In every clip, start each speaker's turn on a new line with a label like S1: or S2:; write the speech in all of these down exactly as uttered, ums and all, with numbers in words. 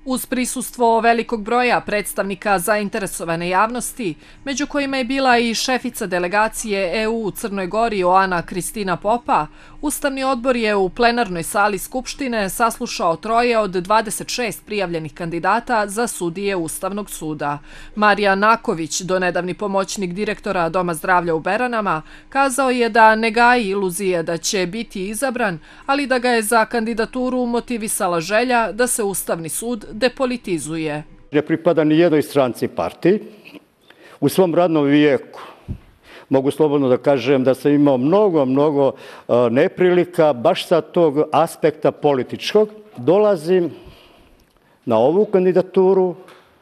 S1: Uz prisustvo velikog broja predstavnika zainteresovane javnosti, među kojima je bila i šefica delegacije E U u Crnoj Gori Oana Kristina Popa, Ustavni odbor je u plenarnoj sali Skupštine saslušao troje od dvadeset šest prijavljenih kandidata za sudije Ustavnog suda. Marija Naković, donedavni pomoćnik direktora Doma zdravlja u Beranama, kazao je da ne gaji iluzije da će biti izabran, ali da ga je za kandidaturu motivisala želja da se Ustavni sud depolitizuje.
S2: Ne pripada ni jednoj stranci partiji. U svom radnom vijeku mogu slobodno da kažem da sam imao mnogo, mnogo neprilika baš sa tog aspekta političkog. Dolazim na ovu kandidaturu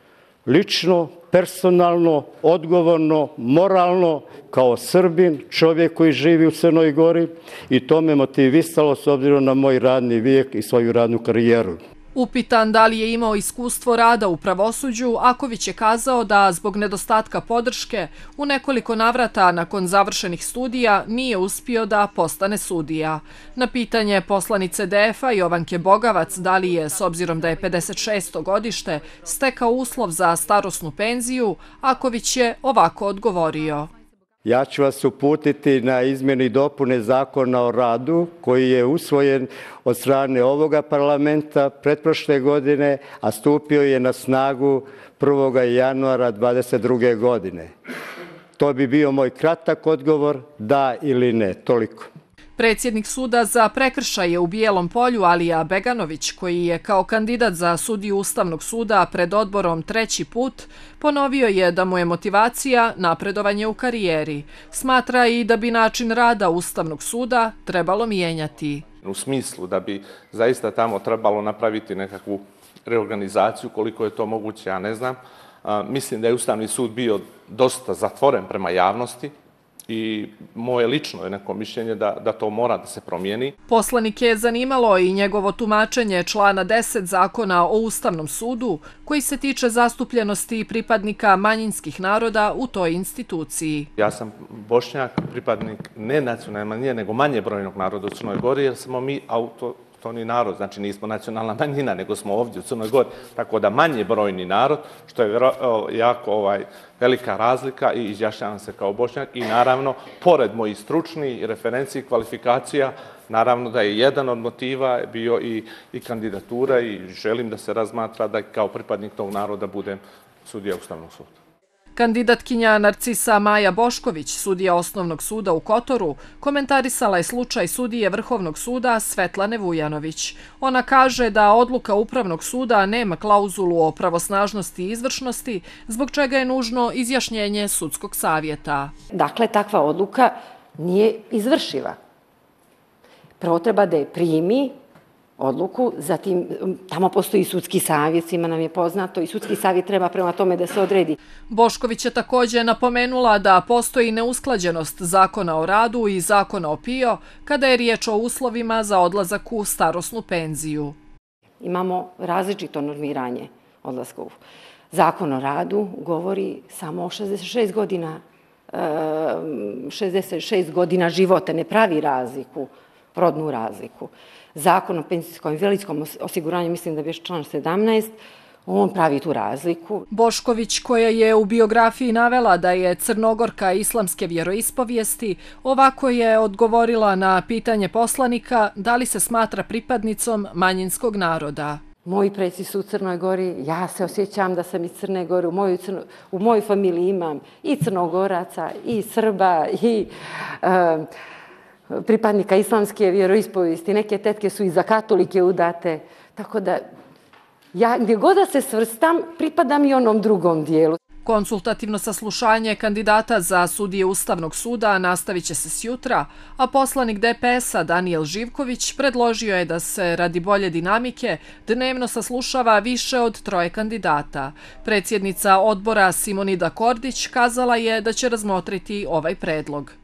S2: lično, personalno, odgovorno, moralno, kao Srbin, čovjek koji živi u Crnoj Gori, i to me motivisalo s obzirom na moj radni vijek i svoju radnu karijeru.
S1: Upitan da li je imao iskustvo rada u pravosuđu, Aković je kazao da zbog nedostatka podrške u nekoliko navrata nakon završenih studija nije uspio da postane sudija. Na pitanje poslanice D E F-a Jovanke Bogavac da li je, s obzirom da je pedeset šesto godište, stekao uslov za starosnu penziju, Aković je ovako odgovorio.
S2: Ja ću vas uputiti na izmjene i dopune Zakona o radu koji je usvojen od strane ovoga parlamenta pretprošle godine, a stupio je na snagu prvog januara dvadeset druge godine. To bi bio moj kratak odgovor, da ili ne, toliko.
S1: Predsjednik suda za prekršaje u Bijelom Polju Alija Beganović, koji je kao kandidat za sudiju Ustavnog suda pred odborom treći put, ponovio je da mu je motivacija napredovanje u karijeri. Smatra i da bi način rada Ustavnog suda trebalo mijenjati.
S3: U smislu da bi zaista tamo trebalo napraviti nekakvu reorganizaciju, koliko je to moguće, ja ne znam. Mislim da je Ustavni sud bio dosta zatvoren prema javnosti, i moje lično je neko mišljenje da, da to mora da se promijeni.
S1: Poslanike je zanimalo i njegovo tumačenje člana deset Zakona o Ustavnom sudu, koji se tiče zastupljenosti pripadnika manjinskih naroda u toj instituciji.
S3: Ja sam Bošnjak, pripadnik ne nacionalne manjine, nego manje brojnog naroda u Crnoj Gori, jer smo mi autohtoni narod, znači nismo nacionalna manjina, nego smo ovdje u Crnoj Gori. Tako da manje brojni narod, što je jako ovaj, velika razlika, i izjašnjavam se kao Bošnjak, i naravno, pored mojih stručnih referenciji i kvalifikacija, naravno da je jedan od motiva bio i, i kandidatura, i želim da se razmatra da kao pripadnik tog naroda budem sudija Ustavnog suda.
S1: Kandidatkinja Narcisa Maja Bošković, sudija Osnovnog suda u Kotoru, komentarisala je slučaj sudije Vrhovnog suda Svetlane Vujanović. Ona kaže da odluka Upravnog suda nema klauzulu o pravosnažnosti i izvršnosti, zbog čega je nužno izjašnjenje sudskog savjeta.
S4: Dakle, takva odluka nije izvršiva. Prvo treba da je primi odluku, zatim tamo postoji sudski savjet, svima nam je poznato, i sudski savjet treba prema tome da se odredi.
S1: Bošković je također napomenula da postoji neusklađenost Zakona o radu i Zakona o P I O kada je riječ o uslovima za odlazak u starosnu penziju.
S4: Imamo različito normiranje odlaska u Zakon o radu, govori samo o šezdeset šest godina, šezdeset šest godina života, ne pravi razliku, rodnu razliku. Zakon o penzijskom i invalidskom osiguranju, mislim da je član sedamnaest, on pravi tu razliku.
S1: Bošković, koja je u biografiji navela da je Crnogorka islamske vjeroispovijesti, ovako je odgovorila na pitanje poslanika da li se smatra pripadnicom manjinskog naroda.
S4: Moji preci su u Crnoj Gori, ja se osjećam da sam iz Crne Gore, u mojoj, crno, u mojoj familiji imam i Crnogoraca, i Srba, i e, pripadnika islamske vjeroispovijesti. Neke tetke su i za katolike udate, tako da ja gdje god da se svrstam, pripadam i onom drugom dijelu.
S1: Konsultativno saslušanje kandidata za sudije Ustavnog suda nastavit će se sjutra, a poslanik D P S-a Danijel Živković predložio je da se radi bolje dinamike dnevno saslušava više od troje kandidata. Predsjednica odbora Simonida Kordić kazala je da će razmotriti ovaj predlog.